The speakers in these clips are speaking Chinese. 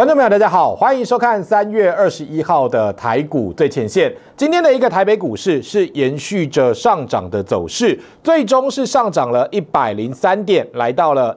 观众朋友，大家好，欢迎收看3月21号的台股最前线。今天的一个台北股市是延续着上涨的走势，最终是上涨了103点，来到了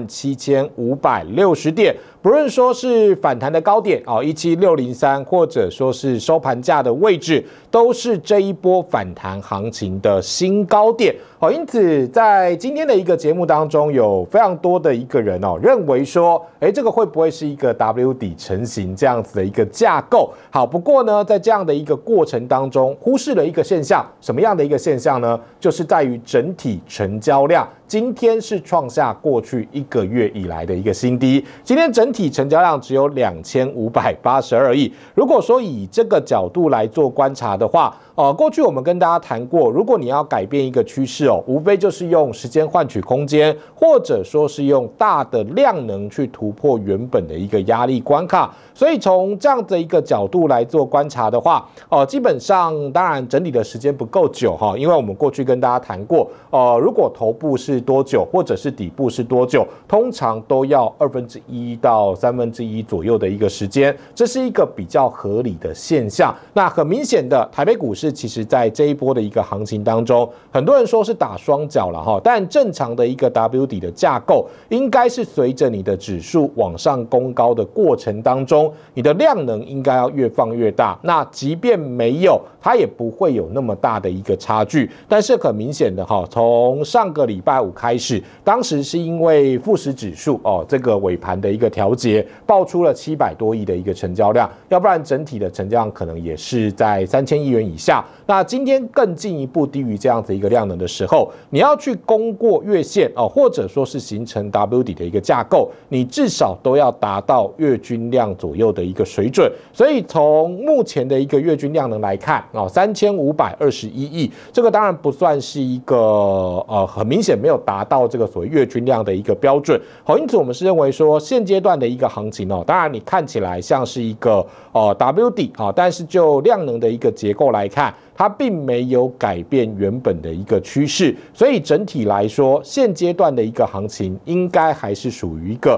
17560点。不论说是反弹的高点17603，或者说是收盘价的位置，都是这一波反弹行情的新高点。因此在今天的一个节目当中，有非常多的一个人认为说，这个会不会是一个 W 底成型这样子的一个架构？好，不过呢，在这样的一个过程当中，忽视了一个现象，什么样的一个现象呢？就是在于整体成交量。今天是创下过去1个月以来的一个新低，今天整体成交量只有2582亿。如果说以这个角度来做观察的话，过去我们跟大家谈过，如果你要改变一个趋势无非就是用时间换取空间，或者说是用大的量能去突破原本的一个压力关卡。所以从这样的一个角度来做观察的话，基本上当然整理的时间不够久因为我们过去跟大家谈过，如果头部是多久，或者是底部是多久，通常都要1/2到1/3左右的一个时间，这是一个比较合理的现象。那很明显的，台北股市其实在这一波的一个行情当中，很多人说是打双脚了但正常的一个 W 底的架构，应该是随着你的指数往上攻高的过程当中，你的量能应该要越放越大。那即便没有，它也不会有那么大的一个差距。但是很明显的从上个礼拜五开始，当时是因为富时指数这个尾盘的一个调节，爆出了700多亿的一个成交量，要不然整体的成交量可能也是在3000亿元以下。那今天更进一步低于这样子一个量能的时候，你要去攻过月线或者说是形成 W 底的一个架构，你至少都要达到月均量左右的一个水准。所以从目前的一个月均量能来看3521亿，这个当然不算是一个很明显没有达到这个所谓月均量的一个标准。因此我们是认为说现阶段的一个行情当然你看起来像是一个W 底但是就量能的一个结构来看，它并没有改变原本的一个趋势。所以整体来说，现阶段的一个行情应该还是属于一个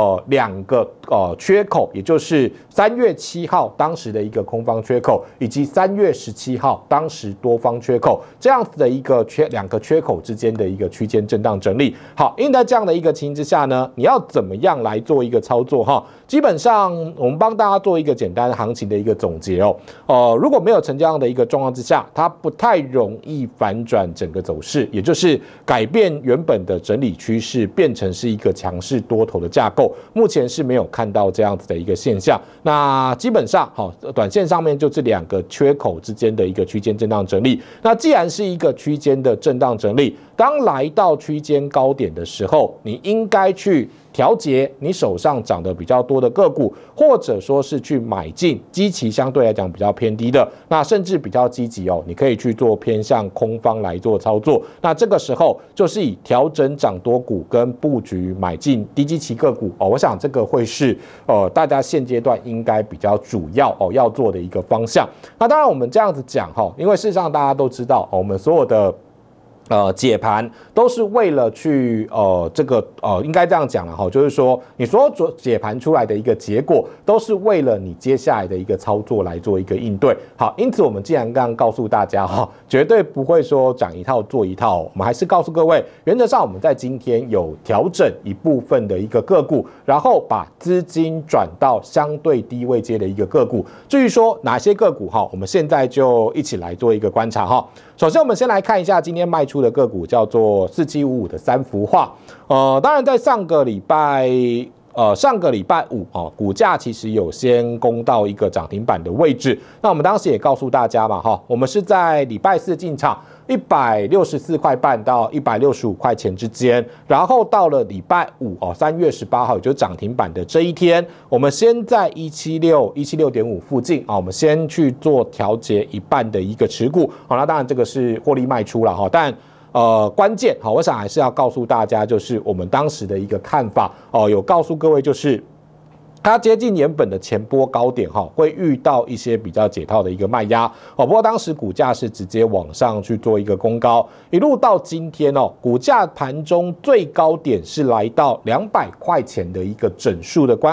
2个缺口，也就是3月7号当时的一个空方缺口，以及3月17号当时多方缺口，这样子的一个2个缺口之间的一个区间震荡整理。好，因为在这样的一个情形之下呢，你要怎么样来做一个操作基本上我们帮大家做一个简单行情的一个总结如果没有成交量的一个状况之下，它不太容易反转整个走势，也就是改变原本的整理趋势，变成是一个强势多头的架构。目前是没有看到这样子的一个现象。那基本上短线上面就这2个缺口之间的一个区间震荡整理。那既然是一个区间的震荡整理，当来到区间高点的时候，你应该去调节你手上涨得比较多的个股，或者说是去买进基期相对来讲比较偏低的，那甚至比较积极你可以去做偏向空方来做操作。那这个时候就是以调整涨多股跟布局买进低基期个股我想这个会是大家现阶段应该比较主要要做的一个方向。那当然我们这样子讲因为事实上大家都知道我们所有的解盘都是为了去这个应该这样讲了就是说你所有解盘出来的一个结果，都是为了你接下来的一个操作来做一个应对。好，因此我们既然刚刚告诉大家绝对不会说涨一套做一套我们还是告诉各位，原则上我们在今天有调整一部分的一个个股，然后把资金转到相对低位阶的一个个股。至于说哪些个股我们现在就一起来做一个观察首先我们先来看一下今天卖出的个股，叫做4755的三幅画。当然在上个礼拜五股价其实有先攻到一个涨停板的位置。那我们当时也告诉大家嘛我们是在礼拜四进场164块半到165块钱之间，然后到了礼拜五3月18号也就是涨停板的这一天，我们先在176.5附近我们先去做调节一半的一个持股那当然这个是获利卖出了但关键我想还是要告诉大家，就是我们当时的一个看法有告诉各位，就是它接近原本的前波高点会遇到一些比较解套的一个卖压不过当时股价是直接往上去做一个攻高，一路到今天股价盘中最高点是来到200块钱的一个整数的关卡，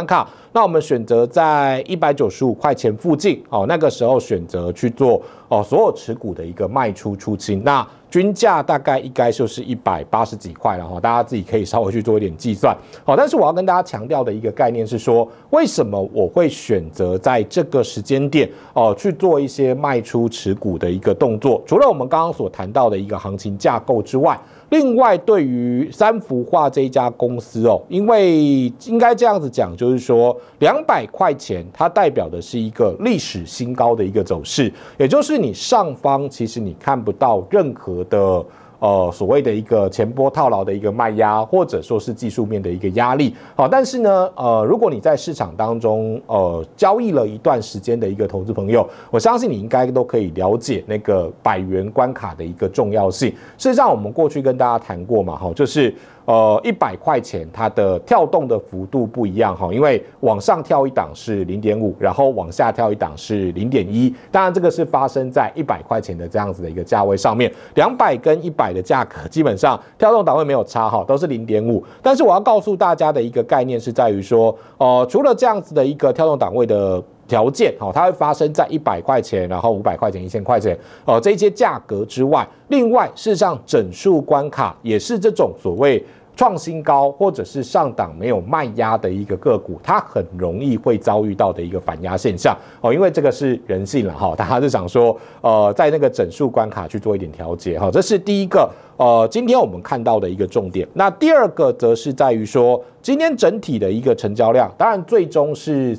那我们选择在195块钱附近，那个时候选择去做所有持股的一个卖出出清。那均价大概应该就是180几块了哈，大家自己可以稍微去做一点计算。好，但是我要跟大家强调的一个概念是说，为什么我会选择在这个时间点去做一些卖出持股的一个动作？除了我们刚刚所谈到的一个行情架构之外，另外对于三幅画这一家公司因为应该这样子讲，就是说200块钱它代表的是一个历史新高的一个走势，也就是你上方其实你看不到任何的所谓的一个前波套牢的一个卖压，或者说是技术面的一个压力。好，但是呢，如果你在市场当中交易了一段时间的一个投资朋友，我相信你应该都可以了解那个100元关卡的一个重要性。事实上，我们过去跟大家谈过嘛，就是100块钱它的跳动的幅度不一样哈，因为往上跳一档是0.5，然后往下跳一档是0.1。当然，这个是发生在100块钱的这样子的一个价位上面，200跟100的价格基本上跳动档位没有差哈，都是0.5。但是我要告诉大家的一个概念是在于说，除了这样子的一个跳动档位的条件，它会发生在100块钱，然后500块钱、1000块钱，这些价格之外，另外事实上整数关卡也是这种所谓创新高或者是上档没有卖压的一个个股，它很容易会遭遇到的一个反压现象因为这个是人性了大家是想说在那个整数关卡去做一点调节这是第一个今天我们看到的一个重点。那第二个则是在于说，今天整体的一个成交量，当然最终是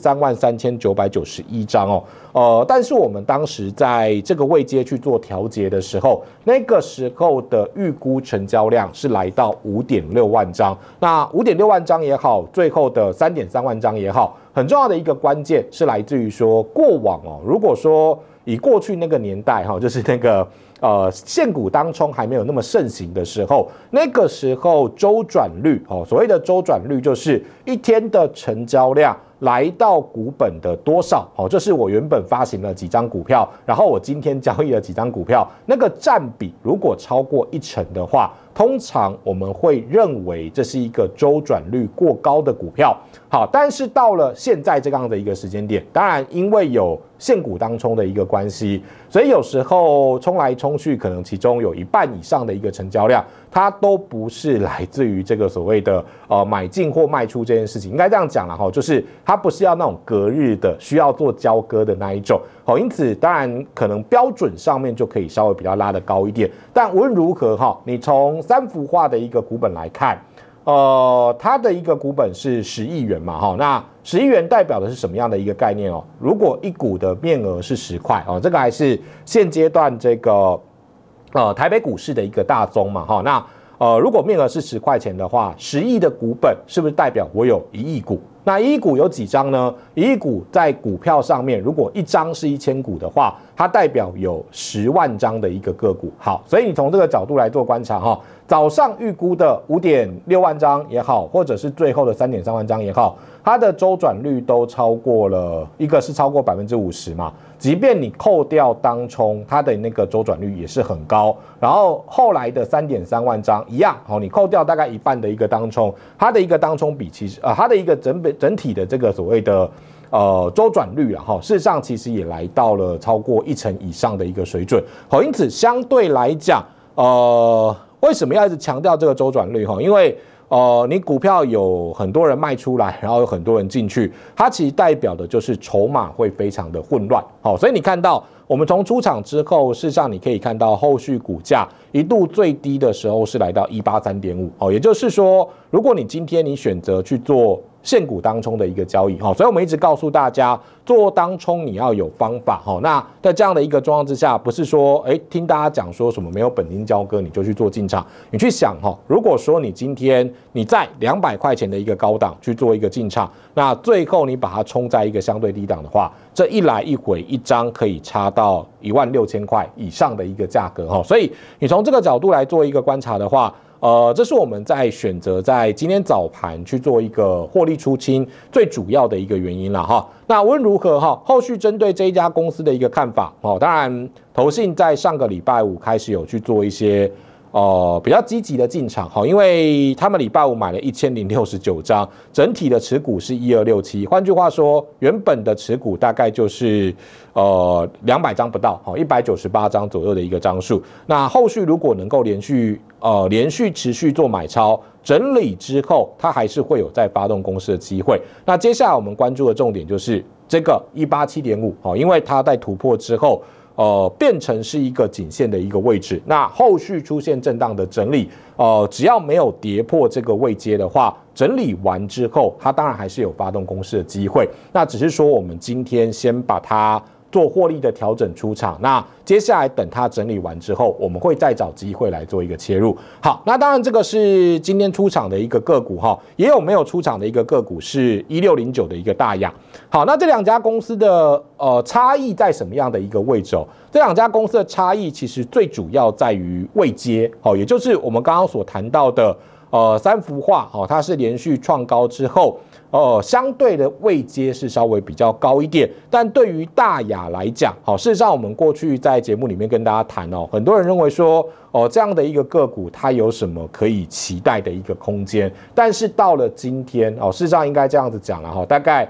33991张但是我们当时在这个位阶去做调节的时候，那个时候的预估成交量是来到5.6万张。那5.6万张也好，最后的3.3万张也好，很重要的一个关键是来自于说，过往如果说以过去那个年代就是那个现股当冲还没有那么盛行的时候，那个时候周转率所谓的周转率就是一天的成交量来到股本的多少就是我原本发行了几张股票，然后我今天交易了几张股票，那个占比如果超过1成的话，通常我们会认为这是一个周转率过高的股票。好，但是到了现在这样的一个时间点，当然因为有现股当冲的一个关系，所以有时候冲来冲去，可能其中有一半以上的一个成交量，它都不是来自于这个所谓的买进或卖出这件事情。应该这样讲啦就是它不是要那种隔日的需要做交割的那一种因此当然可能标准上面就可以稍微比较拉得高一点。但无论如何你从三幅画的一个股本来看，它的一个股本是10亿元嘛那10亿元代表的是什么样的一个概念如果一股的面额是10块这个还是现阶段这个台北股市的一个大宗嘛那如果面额是10块钱的话，10亿的股本是不是代表我有1亿股？那1亿股有几张呢？1亿股在股票上面，如果一张是1000股的话，它代表有10万张的一个个股。好，所以你从这个角度来做观察早上预估的5.6万张也好，或者是最后的3.3万张也好，它的周转率都超过了，一个是超过50%嘛。即便你扣掉当冲，它的那个周转率也是很高。然后后来的3.3万张一样，你扣掉大概一半的一个当冲，它的一个当冲比其实它的一个整体的这个所谓的周转率事实上其实也来到了超过1成以上的一个水准。因此相对来讲，为什么要一直强调这个周转率？因为你股票有很多人卖出来，然后有很多人进去，它其实代表的就是筹码会非常的混乱。所以你看到我们从出场之后，事实上你可以看到后续股价一度最低的时候是来到183.5，也就是说，如果你今天你选择去做现股当冲的一个交易所以我们一直告诉大家，做当冲你要有方法那在这样的一个状况之下，不是说听大家讲说什么没有本金交割你就去做进场。你去想如果说你今天你在200块钱的一个高档去做一个进场，那最后你把它冲在一个相对低档的话，这一来一回一张可以差到16000块以上的一个价格所以你从这个角度来做一个观察的话，这是我们在选择在今天早盘去做一个获利出清最主要的一个原因了那无论如何后续针对这一家公司的一个看法当然投信在上个礼拜五开始有去做一些比较积极的进场，因为他们礼拜五买了1069张，整体的持股是1267，换句话说，原本的持股大概就是200张不到，198张左右的一个张数。那后续如果能够连续持续做买超整理之后，它还是会有再发动攻势的机会。那接下来我们关注的重点就是这个187.5，因为它在突破之后。变成是一个颈线的一个位置，那后续出现震荡的整理，只要没有跌破这个位阶的话，整理完之后，它当然还是有发动攻势的机会。那只是说我们今天先把它做获利的调整出场，那接下来等它整理完之后，我们会再找机会来做一个切入。好，那当然这个是今天出场的一个个股哈，也有没有出场的一个个股是1609的一个大亚。好，那这两家公司的差异在什么样的一个位置？这两家公司的差异其实最主要在于位阶，也就是我们刚刚所谈到的三幅画，它是连续创高之后。相对的位阶是稍微比较高一点，但对于大亚来讲，事实上我们过去在节目里面跟大家谈很多人认为说，这样的一个个股它有什么可以期待的一个空间，但是到了今天，事实上应该这样子讲了大概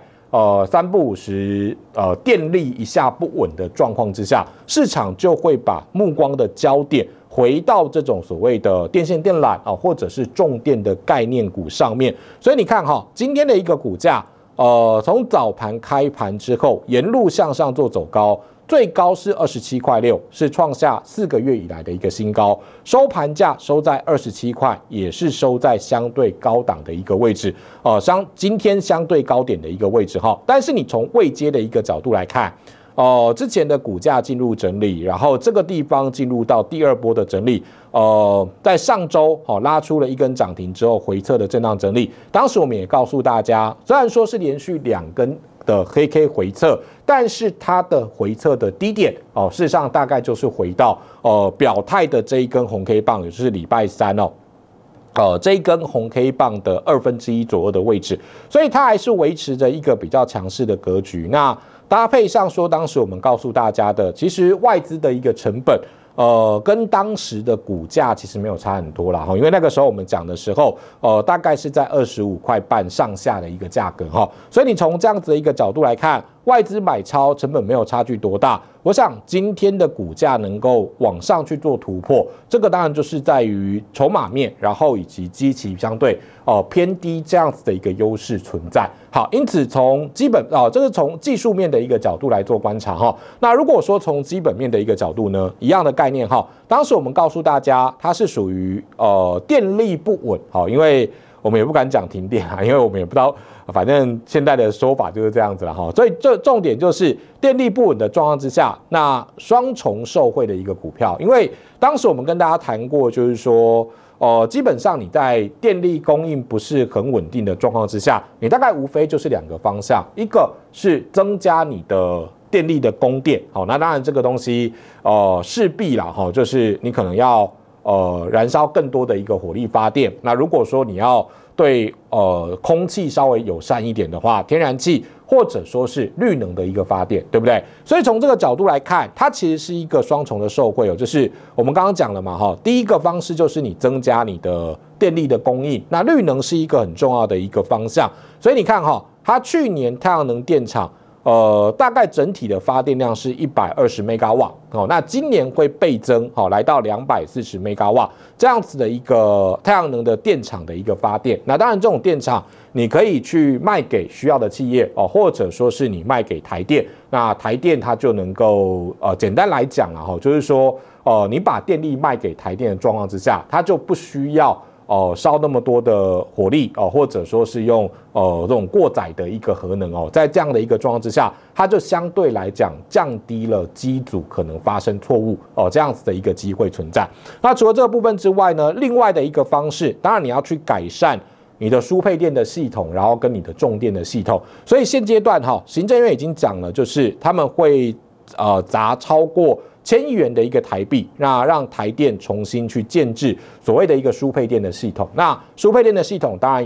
3不5时，电力一下不稳的状况之下，市场就会把目光的焦点。回到这种所谓的电线电缆或者是重电的概念股上面，所以你看今天的一个股价，从早盘开盘之后沿路向上做走高，最高是27.6块，是创下4个月以来的一个新高，收盘价收在27块，也是收在相对高档的一个位置，今天相对高点的一个位置但是你从位阶的一个角度来看。之前的股价进入整理，然后这个地方进入到第二波的整理，在上周拉出了一根涨停之后回撤的震荡整理。当时我们也告诉大家，虽然说是连续2根的黑 K 回撤，但是它的回撤的低点事实上大概就是回到表态的这一根红 K 棒，也就是礼拜3这一根红 K 棒的1/2左右的位置，所以它还是维持着一个比较强势的格局。那搭配上说，当时我们告诉大家的，其实外资的一个成本，跟当时的股价其实没有差很多啦，因为那个时候我们讲的时候，大概是在25块半上下的一个价格所以你从这样子的一个角度来看，外资买超成本没有差距多大。我想今天的股价能够往上去做突破，这个当然就是在于筹码面，然后以及基期相对偏低这样子的一个优势存在。好，因此从基本这是从技术面的一个角度来做观察那如果说从基本面的一个角度呢，一样的概念当时我们告诉大家，它是属于电力不稳因为我们也不敢讲停电因为我们也不知道。反正现在的说法就是这样子了所以这重点就是电力不稳的状况之下，那双重受惠的一个股票，因为当时我们跟大家谈过，就是说，基本上你在电力供应不是很稳定的状况之下，你大概无非就是2个方向，一个是增加你的电力的供电，那当然这个东西势必啦就是你可能要燃烧更多的一个火力发电，那如果说你要对空气稍微友善一点的话，天然气或者说是绿能的一个发电，对不对？所以从这个角度来看，它其实是一个双重的受惠就是我们刚刚讲了嘛第一个方式就是你增加你的电力的供应，那绿能是一个很重要的一个方向，所以你看它去年太阳能电厂大概整体的发电量是120 MW 那今年会倍增来到240 MW 这样子的一个太阳能的电厂的一个发电。那当然这种电厂你可以去卖给需要的企业或者说是你卖给台电，那台电它就能够简单来讲就是说你把电力卖给台电的状况之下，它就不需要烧那么多的火力或者说是用这种过载的一个核能在这样的一个状况之下，它就相对来讲降低了机组可能发生错误这样子的一个机会存在。那除了这个部分之外呢，另外的一个方式，当然你要去改善你的输配电的系统，然后跟你的重电的系统。所以现阶段行政院已经讲了，就是他们会砸超过1000亿元的一个台币，那让台电重新去建制所谓的一个输配电的系统。那输配电的系统当然有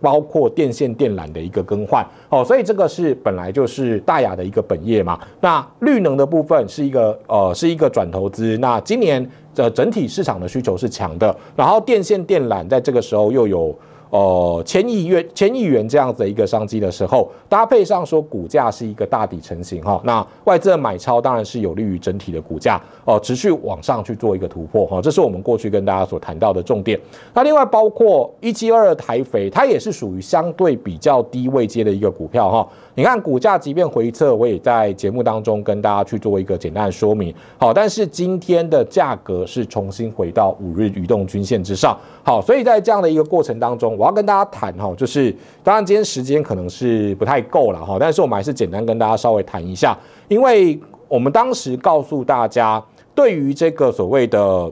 包括电线电缆的一个更换哦，所以这个是本来就是大亚的一个本业嘛。那绿能的部分是一个转投资，那今年整体市场的需求是强的，然后电线电缆在这个时候又有千亿元这样子的一个商机的时候，搭配上说股价是一个大底成型哈，那外资的买超当然是有利于整体的股价持续往上去做一个突破哈，这是我们过去跟大家所谈到的重点。那另外包括1722台肥，它也是属于相对比较低位阶的一个股票哈。你看股价即便回撤，我也在节目当中跟大家去做一个简单的说明。好，但是今天的价格是重新回到5日移动均线之上。好，所以在这样的一个过程当中，我要跟大家谈哈，就是当然今天时间可能是不太够了哈，但是我们还是简单跟大家稍微谈一下，因为我们当时告诉大家，对于这个所谓的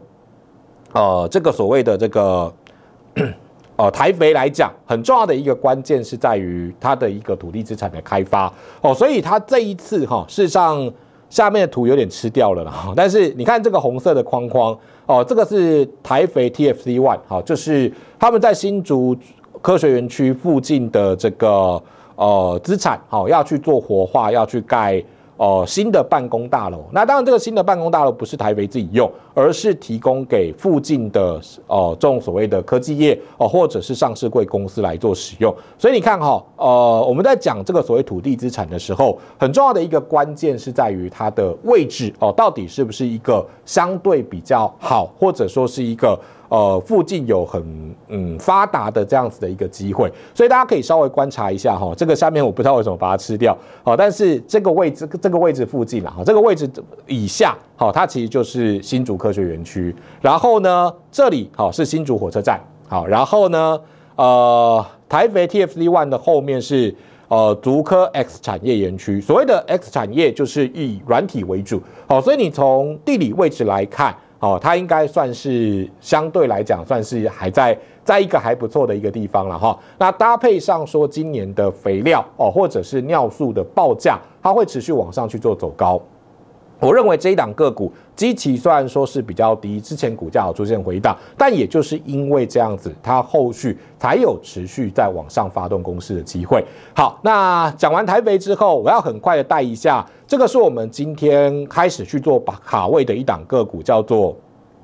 台肥来讲，很重要的一个关键是在于它的一个土地资产的开发哦，所以它这一次哈，事实上下面的图有点吃掉了啦，但是你看这个红色的框框哦，这个是台肥 TFC1 好，就是他们在新竹科学园区附近的这个资产好，要去做活化，要去盖新的办公大楼。那当然这个新的办公大楼不是台肥自己用，而是提供给附近的这种所谓的科技业或者是上市柜公司来做使用。所以你看哈我们在讲这个所谓土地资产的时候，很重要的一个关键是在于它的位置到底是不是一个相对比较好，或者说是一个附近有很发达的这样子的一个机会，所以大家可以稍微观察一下哈，这个下面我不知道为什么把它吃掉，但是这个位置附近啦，这个位置以下，它其实就是新竹科学园区，然后呢，这里是新竹火车站，好，然后呢，台肥 TFC1 的后面是竹科 X 产业园区，所谓的 X 产业就是以软体为主，所以你从地理位置来看。它应该算是相对来讲，算是还在一个还不错的一个地方了哈。那搭配上说今年的肥料或者是尿素的报价，它会持续往上去做走高。我认为这一档个股基期虽然说是比较低，之前股价有出现回档，但也就是因为这样子，它后续才有持续在往上发动攻势的机会。好，那讲完台肥之后，我要很快的带一下，这个是我们今天开始去做卡位的一档个股，叫做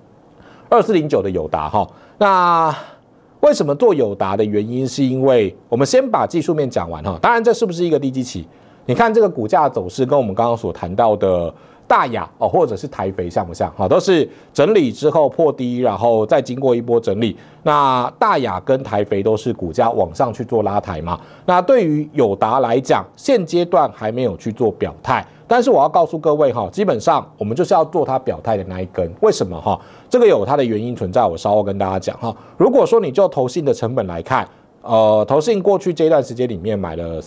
2409的友达哈。那为什么做友达的原因，是因为我们先把技术面讲完哈。当然，这是不是一个低基期？你看这个股价走势，跟我们刚刚所谈到的大亚或者是台肥像不像？都是整理之后破低，然后再经过一波整理。那大亚跟台肥都是股价往上去做拉抬嘛。那对于友达来讲，现阶段还没有去做表态。但是我要告诉各位基本上我们就是要做它表态的那一根。为什么这个有它的原因存在，我稍后跟大家讲如果说你就投信的成本来看。投信过去这段时间里面买了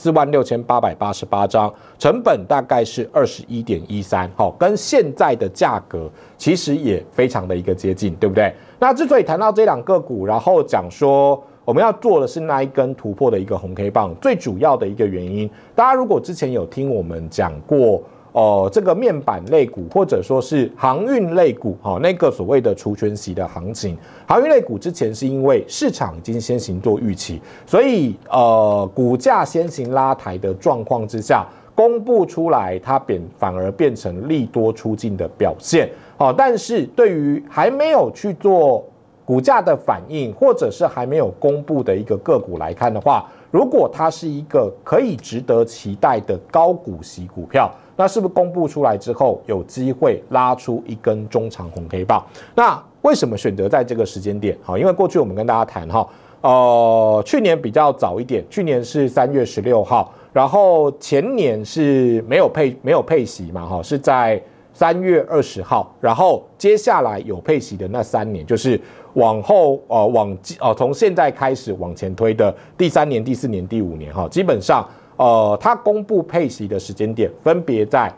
46888张，成本大概是21.13，跟现在的价格其实也非常的一个接近，对不对？那之所以谈到这两个股，然后讲说我们要做的是那一根突破的一个红 K 棒，最主要的一个原因，大家如果之前有听我们讲过。这个面板类股或者说是航运类股，那个所谓的除权息的行情，航运类股之前是因为市场已经先行做预期，所以股价先行拉抬的状况之下，公布出来它反而变成利多出尽的表现。但是对于还没有去做股价的反应，或者是还没有公布的一个个股来看的话，如果它是一个可以值得期待的高股息股票，那是不是公布出来之后有机会拉出一根中长红 K 棒？那为什么选择在这个时间点？因为过去我们跟大家谈去年比较早一点，去年是3月16号，然后前年是没有配息嘛，是在3月20号，然后接下来有配息的那3年，就是往后从现在开始往前推的第3年、第4年、第5年基本上。它公布配息的时间点分别在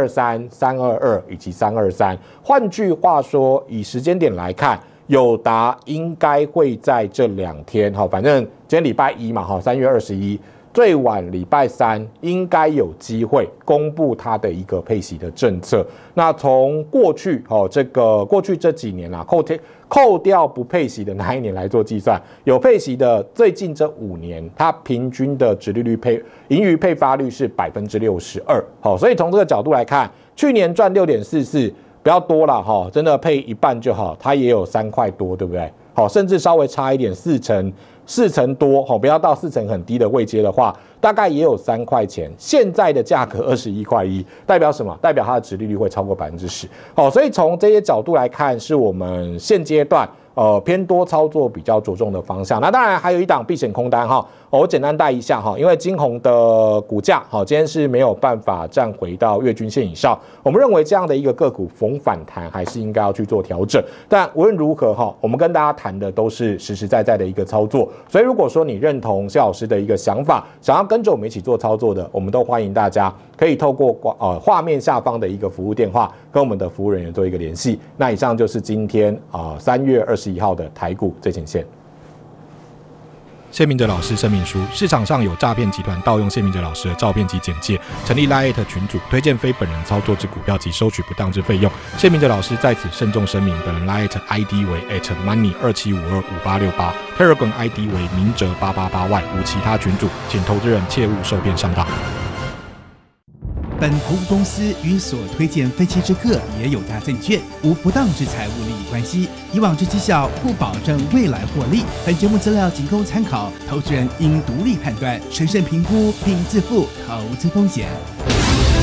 323、322以及323。换句话说，以时间点来看，友达应该会在这2天，反正今天礼拜一嘛，3月21 最晚礼拜3应该有机会公布它的一个配息的政策。那从过去过去这几年啦，扣掉不配息的那一年来做计算，有配息的最近这5年，它平均的殖利率盈余配发率是62%。所以从这个角度来看，去年赚6.44，不要多了真的配一半就好，它也有3块多，对不对？甚至稍微差一点4成多，不要到4成很低的位阶的话，大概也有3块钱。现在的价格21.1块，代表什么？代表它的殖利率会超过10%。所以从这些角度来看，是我们现阶段偏多操作比较着重的方向。那当然还有一档避险空单我简单带一下因为金鸿的股价今天是没有办法站回到月均线以上，我们认为这样的一个个股逢反弹还是应该要去做调整。但无论如何我们跟大家谈的都是实实在在的一个操作，所以如果说你认同谢老师的一个想法，想要跟着我们一起做操作的，我们都欢迎大家可以透过画面下方的一个服务电话跟我们的服务人员做一个联系。那以上就是今天3月21号的台股最前线。 谢明哲老师声明书：市场上有诈骗集团盗用谢明哲老师的照片及简介，成立 LINE@ 群组，推荐非本人操作之股票及收取不当之费用。谢明哲老师在此慎重声明，本人 LINE@ ID 为 @money27525868 ，Telegram ID 为明哲888Y，无其他群组，请投资人切勿受骗上当。 本投顾公司与所推荐分期之客也有大证券无不当之财务利益关系，以往之绩效不保证未来获利。本节目资料仅供参考，投资人应独立判断、审慎评估并自负投资风险。